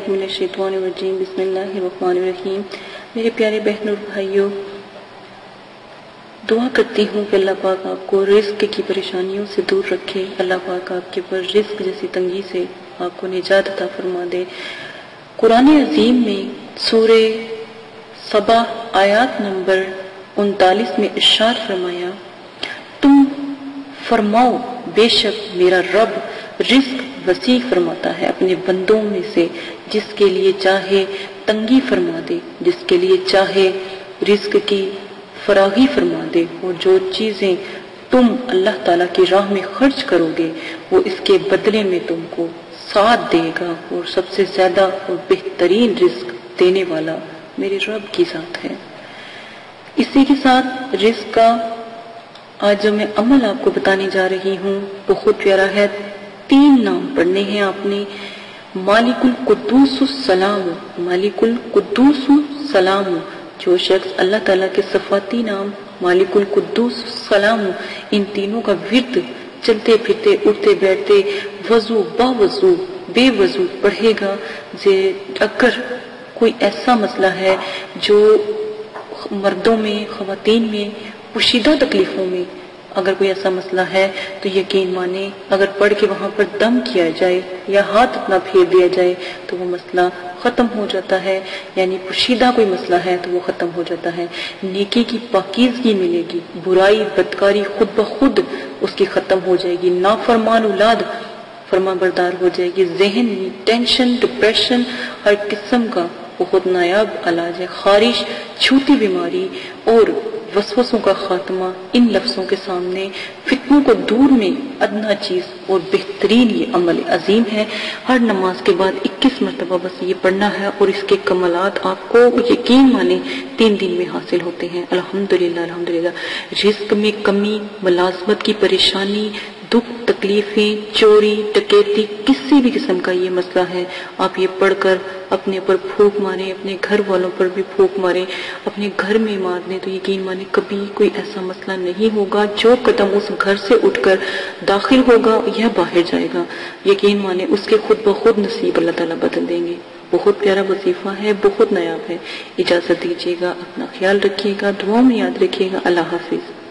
باللہ من الشیطان الرجیم بسم اللہ الرحمن الرحیم۔ میرے پیارے بہنوں اور بھائیوں، دعا کرتی ہوں کہ اللہ پاک آپ کو رزق کی پریشانیوں سے دور رکھے، اللہ پاک آپ کے پر رزق جیسی تنگی سے آپ کو نجات عطا فرما دے۔ قرآن عظیم میں سورہ سبا آیات نمبر 39 میں ارشاد فرمایا، تم فرماؤ بے شک میرا رب رزق وسیع فرماتا ہے اپنے بندوں میں سے، جس کے لیے چاہے تنگی فرما دے، جس کے لیے چاہے رزق کی فراغی فرما دے، اور جو چیزیں تم اللہ تعالیٰ کی راہ میں خرچ کرو گے وہ اس کے بدلے میں تم کو ساتھ دے گا، اور سب سے زیادہ اور بہترین رزق دینے والا میرے رب کی ذات ہے۔ اسی کے ساتھ رزق کا آج جو میں عمل آپ کو بتانے جا رہی ہوں بہت پیارا ہے۔ 3 نام پڑھنے ہیں آپ نے، مالک القدوس السلام، مالک القدوس السلام۔ جو شخص اللہ تعالیٰ کے صفاتی نام مالک القدوس السلام ان تینوں کا ورد چلتے پھرتے اٹھتے بیٹھتے وضو با وضو بے وضو پڑھے گا، اگر کوئی ایسا مسئلہ ہے جو مردوں میں خواتین میں پوشیدہ تکلیفوں میں اگر کوئی ایسا مسئلہ ہے تو یقین مانے اگر پڑھ کے وہاں پر دم کیا جائے یا ہاتھ اپنا پھیر دیا جائے تو وہ مسئلہ ختم ہو جاتا ہے، یعنی پوشیدہ کوئی مسئلہ ہے تو وہ ختم ہو جاتا ہے، نیکی کی پاکیزگی ملے گی، برائی بدکاری خود بخود اس کی ختم ہو جائے گی، نافرمان اولاد فرما بردار ہو جائے گی، ذہن ٹینشن ڈپریشن ہر قسم کا بہت نایاب علاج ہے، خارش چھوٹی بیماری اور وسوسوں کا خاتمہ ان لفظوں کے سامنے، فتنوں کو دور میں ادنا چیز اور بہترین یہ عمل عظیم ہے۔ ہر نماز کے بعد 21 مرتبہ بس یہ پڑھنا ہے اور اس کے کمالات آپ کو یقین مانے 3 دن میں حاصل ہوتے ہیں۔ الحمدللہ الحمدللہ۔ رزق میں کمی، ملازمت کی پریشانی، دکھ تکلیفیں، چوری ڈکیتی، کسی بھی قسم کا یہ مسئلہ ہے، آپ یہ پڑھ کر اپنے پر پھونک ماریں، اپنے گھر والوں پر بھی پھونک ماریں، اپنے گھر میں مار دیں تو یقین مانے کبھی کوئی ایسا مسئلہ نہیں ہوگا۔ جو قدم اس گھر سے اٹھ کر داخل ہوگا یا باہر جائے گا، یقین مانے اس کے خود بخود نصیب اللہ تعالیٰ بدل دیں گے۔ بہت پیارا وظیفہ ہے، بہت نایاب ہے۔ اجازت دیجیے گا، اپنا خیال رکھیے گا، دعاؤں میں یاد رکھیے گا۔ اللہ حافظ۔